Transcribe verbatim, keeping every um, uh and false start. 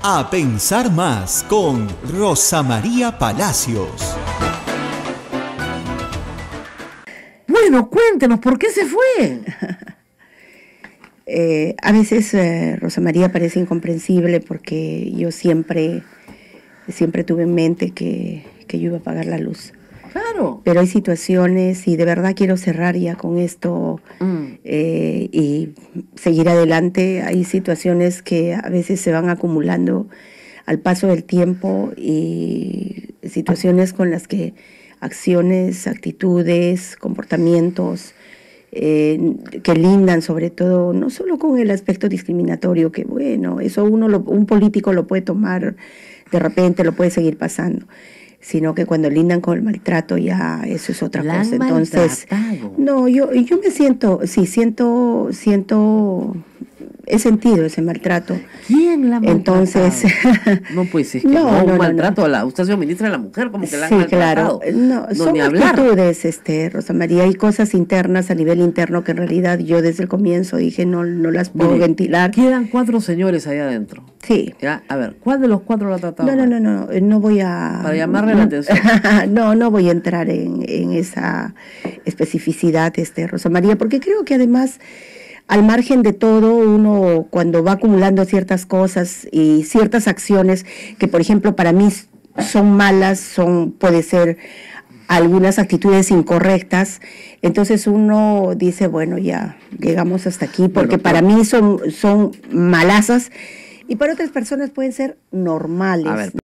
A Pensar Más con Rosa María Palacios. Bueno, cuéntenos, ¿por qué se fue? eh, a veces eh, Rosa María parece incomprensible porque yo siempre, siempre tuve en mente que, que yo iba a apagar la luz. Claro. Pero hay situaciones, y de verdad quiero cerrar ya con esto Mm. eh, y seguir adelante. Hay situaciones que a veces se van acumulando al paso del tiempo y situaciones con las que acciones, actitudes, comportamientos eh, que lindan sobre todo, no solo con el aspecto discriminatorio, que bueno, eso uno lo, un político lo puede tomar de repente, lo puede seguir pasando, sino que cuando lindan con el maltrato ya eso es otra La cosa. han Entonces, maltratado. no, yo, yo me siento, sí, siento, siento, he sentido ese maltrato. ¿Quién la ha maltratado? Entonces, no, pues es que no, no, no, un no, maltrato no. a la, usted ha sido ministra de la mujer, como que la han sí, maltratado. claro, no, No, son ni hablar. actitudes, este, Rosa María, hay cosas internas a nivel interno que en realidad yo desde el comienzo dije no, no las puedo Mire, ventilar. Quedan cuatro señores allá adentro. Sí. ¿Ya? A ver, ¿cuál de los cuatro lo ha tratado No, no, mal? no, no, no voy a... Para llamarle la atención. no, no voy a entrar en, en esa especificidad, este, Rosa María, porque creo que además, al margen de todo, uno cuando va acumulando ciertas cosas y ciertas acciones que, por ejemplo, para mí son malas, son, puede ser algunas actitudes incorrectas, entonces uno dice, bueno, ya llegamos hasta aquí, porque Bueno, para pero- mí son, son malazas y para otras personas pueden ser normales. A ver,